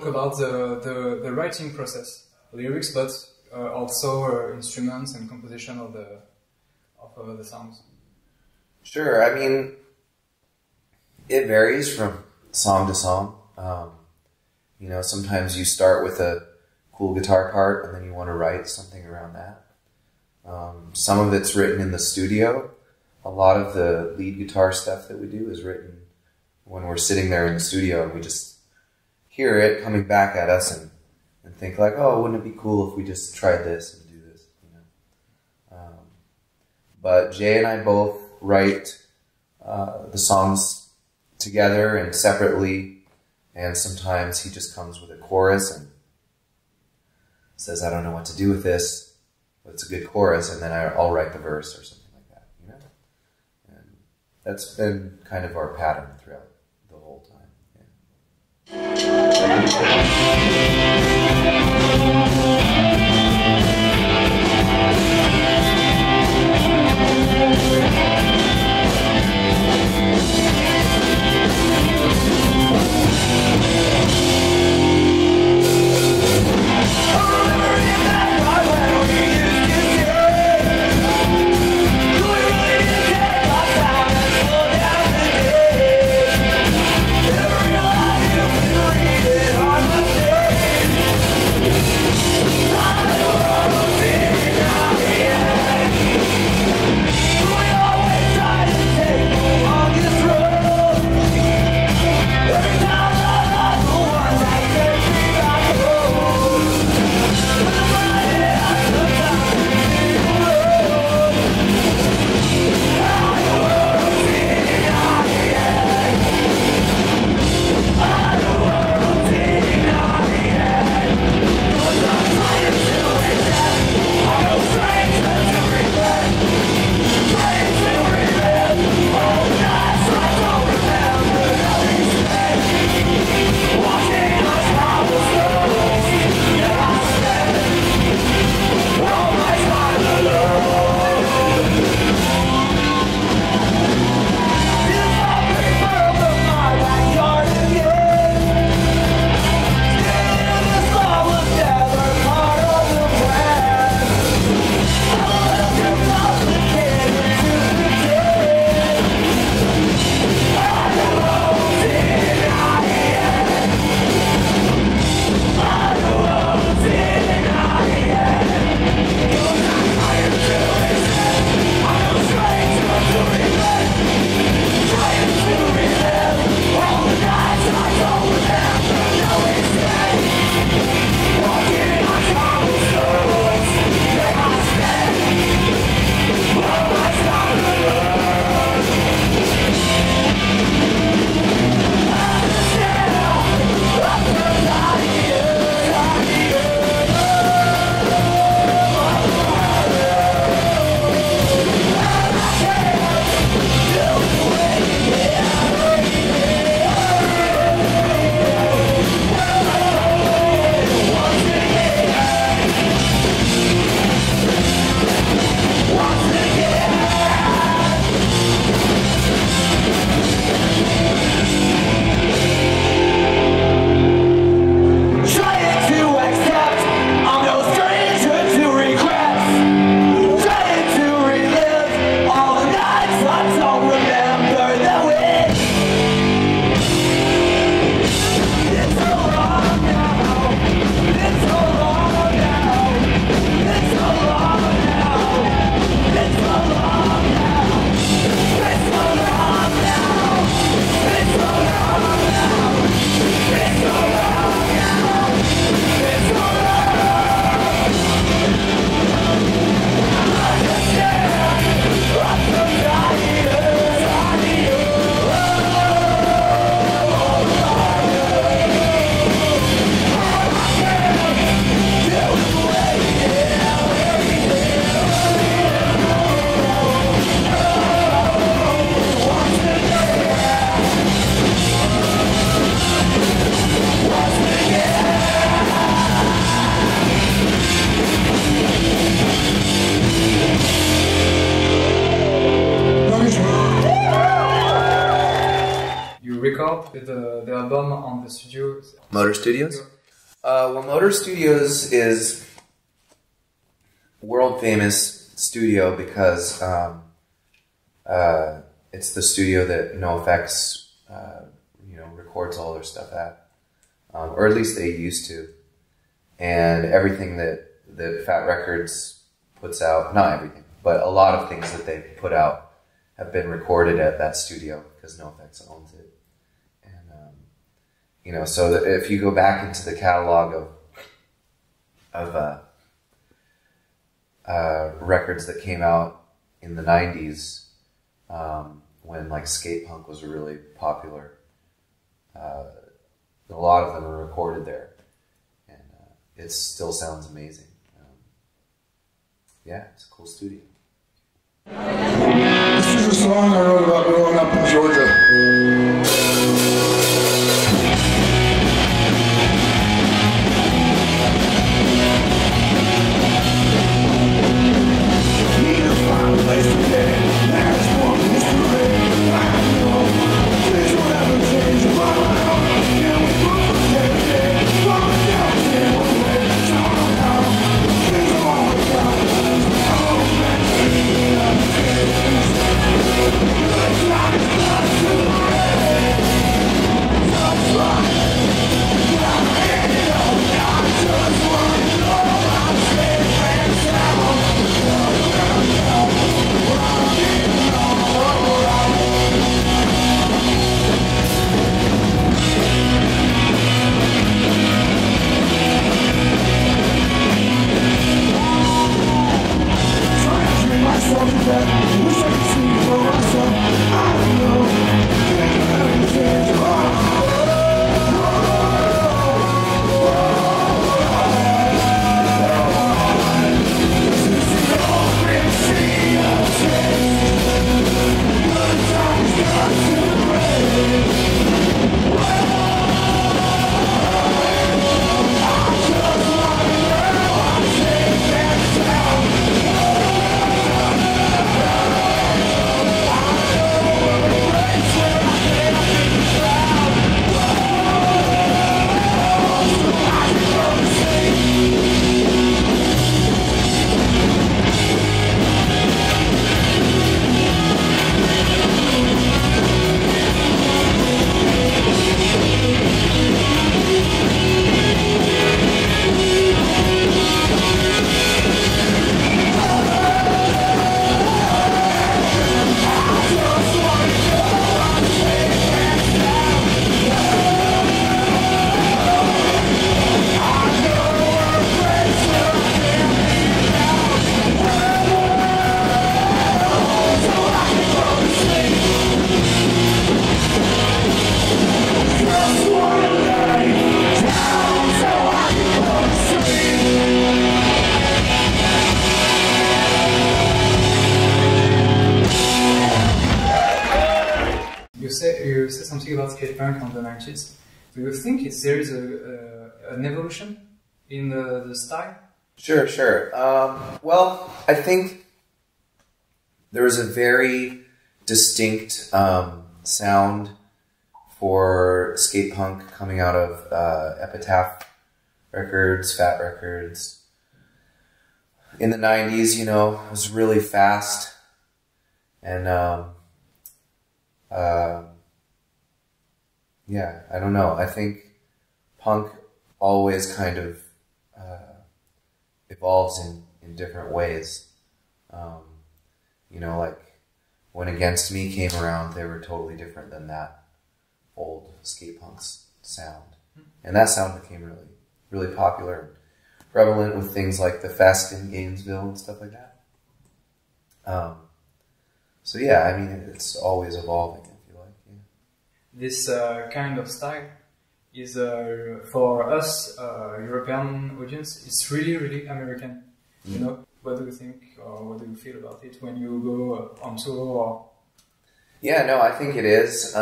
talk about the writing process, lyrics, but also instruments and composition of the songs. Sure. I mean, it varies from song to song. You know, sometimes you start with a cool guitar part and then you want to write something around that. Some of it's written in the studio. A lot of the lead guitar stuff that we do is written when we're sitting there in the studio and we just hear it coming back at us and think like, oh, wouldn't it be cool if we just tried this and do this, you know? But Jay and I both write the songs together and separately, and sometimes he just comes with a chorus and says, I don't know what to do with this, but it's a good chorus, and then I'll write the verse or something like that, you know? And that's been kind of our pattern throughout the whole time. Never realized you could read it on my face. record the album on the studio? Motor Studios? Well, Motor Studios is world famous studio because it's the studio that NoFX records all their stuff at, or at least they used to. And everything that Fat Records puts out, not everything, but a lot of things that they put out have been recorded at that studio because NoFX owns it. And so that if you go back into the catalog of records that came out in the 90s, when like skate punk was really popular, a lot of them are recorded there, and it still sounds amazing. Yeah, it's a cool studio. This is a song I wrote about growing up in Georgia. You said something about skate punk on the 90s. Do you think there is an evolution in the style? Sure. Well, I think there was a very distinct sound for skate punk coming out of Epitaph Records, Fat Records. In the 90s, it was really fast. And yeah, I don't know. I think punk always kind of evolves in different ways. Like when Against Me came around, they were totally different than that old skate punk's sound. And that sound became really, really popular and prevalent with things like the Fest in Gainesville and stuff like that. So yeah, I mean, it's always evolving, if you like. Yeah. This kind of style is, for us, European audience, it's really, really American. What do you think, or what do you feel about it when you go on tour? Yeah, no, I think it is.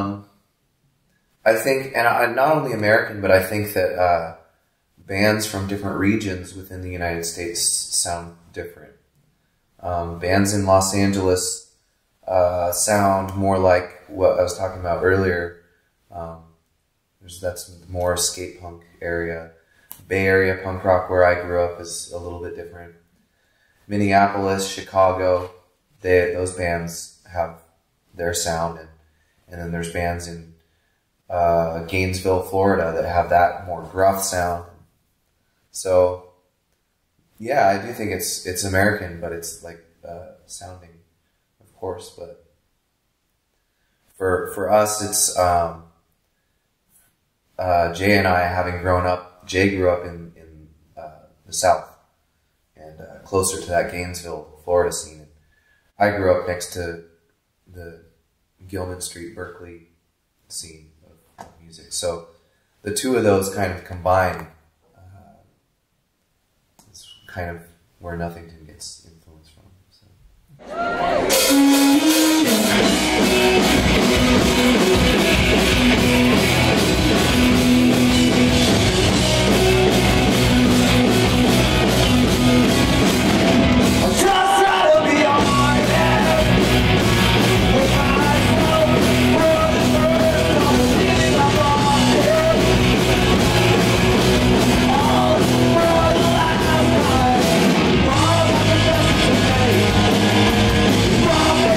I think, and not only American, but I think that bands from different regions within the United States sound different. Bands in Los Angeles sound more like what I was talking about earlier That's more skate punk area. Bay Area punk rock, where I grew up, is a little bit different. Minneapolis, Chicago, those bands have their sound, and then there's bands in Gainesville, Florida, that have that more gruff sound. So, yeah, I do think it's American, but it's like sounding, of course. But for us, it's Jay and I, having grown up. Jay grew up in the South and closer to that Gainesville, Florida scene. I grew up next to the Gilman Street, Berkeley scene of music. So the two of those kind of combine. It's kind of where Nothington gets influence from. So. From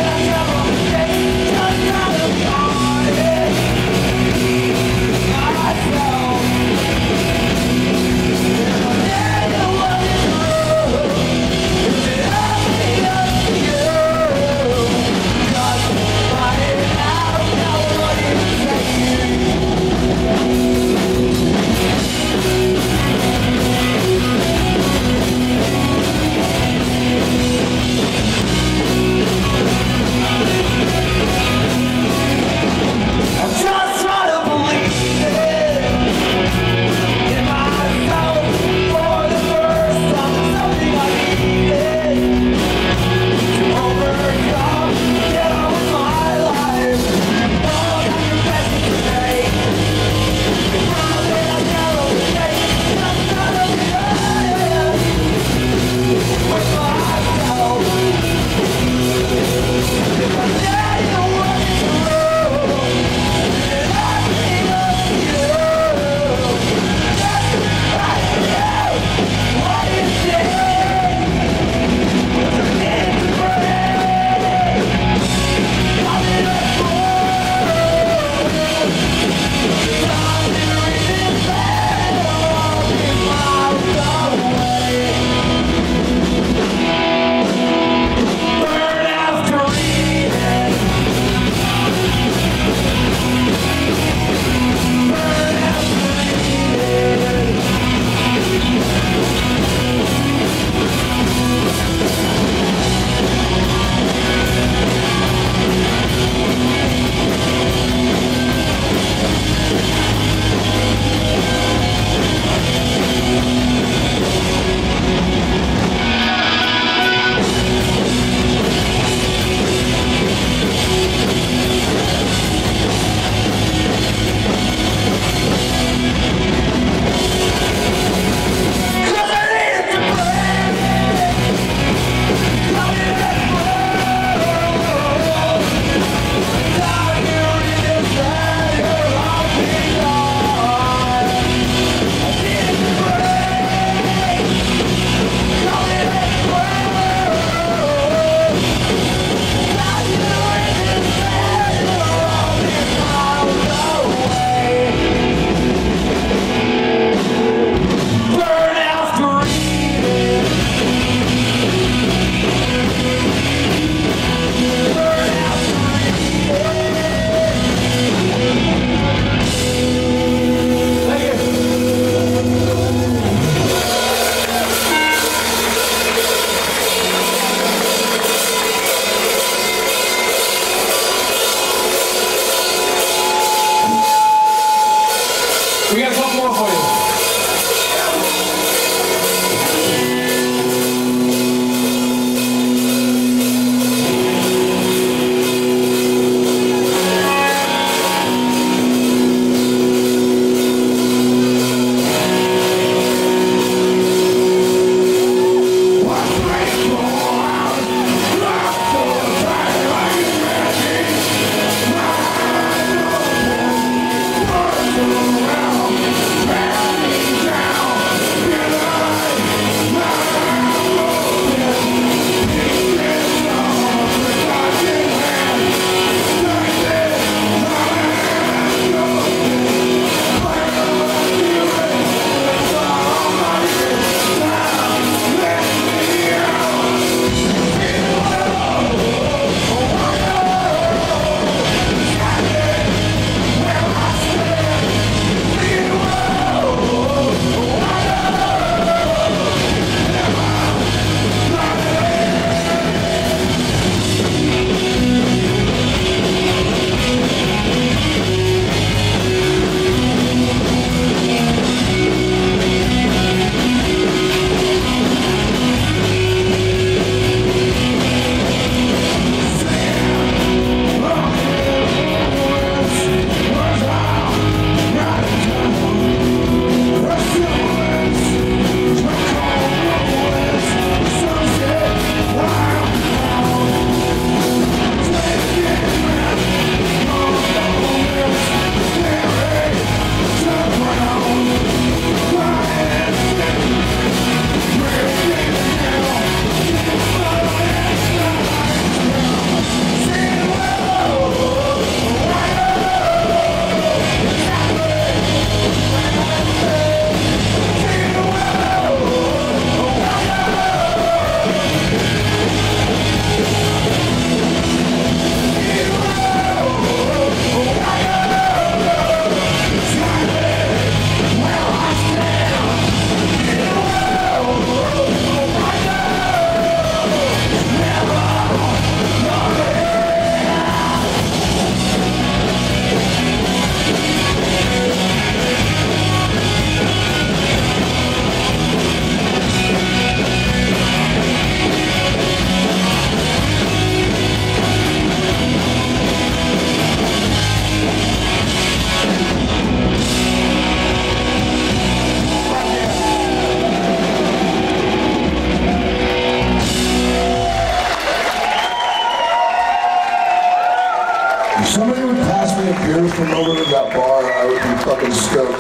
somebody would pass me a beer from over to that bar, I would be fucking stoked.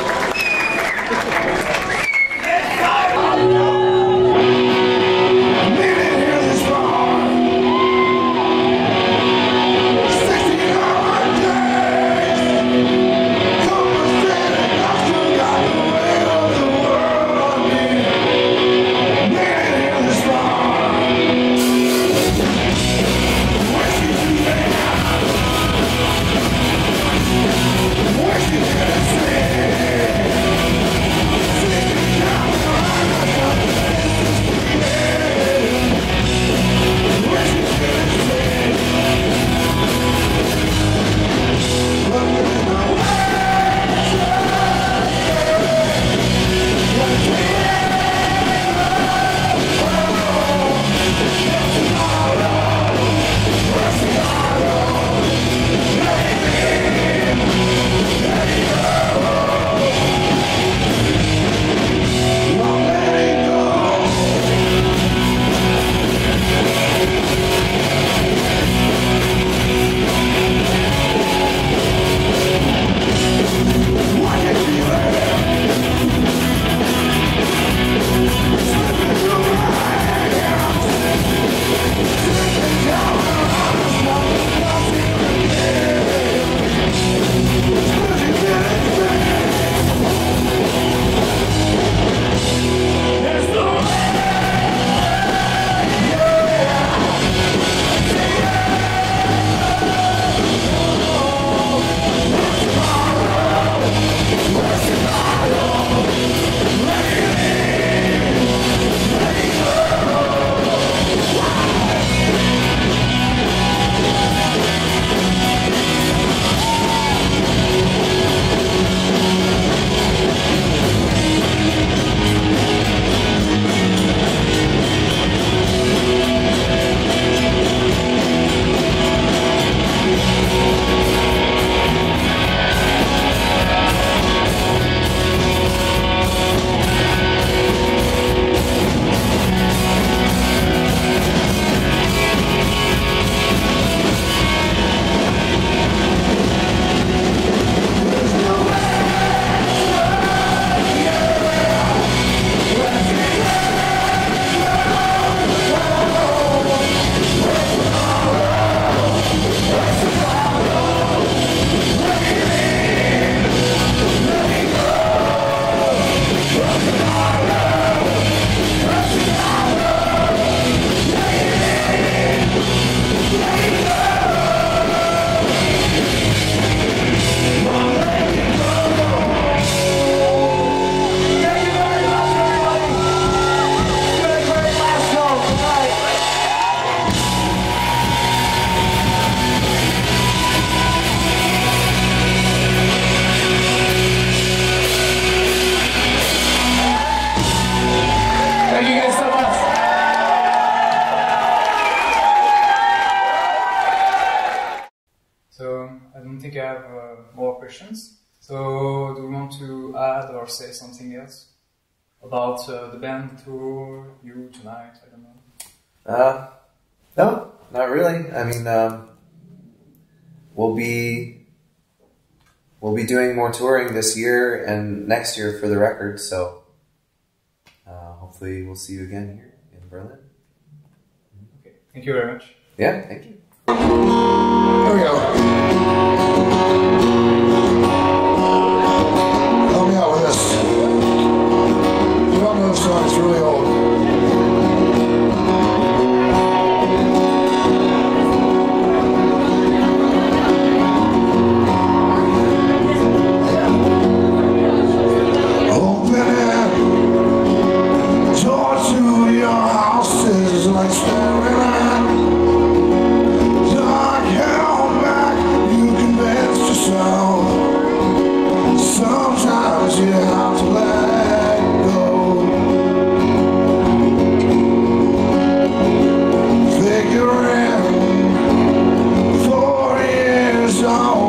think I have more questions. So, do you want to add or say something else about the band tour, you tonight? I don't know. No, not really. I mean, we'll be doing more touring this year and next year for the record. So, hopefully, we'll see you again here in Berlin. Okay, thank you very much. Yeah, thank you. Here we go. Help me out with this. You don't know this song, it's really old. Opening door to your house is like staring at dark held back. You convince yourself sometimes you have to let go. Figuring 4 years on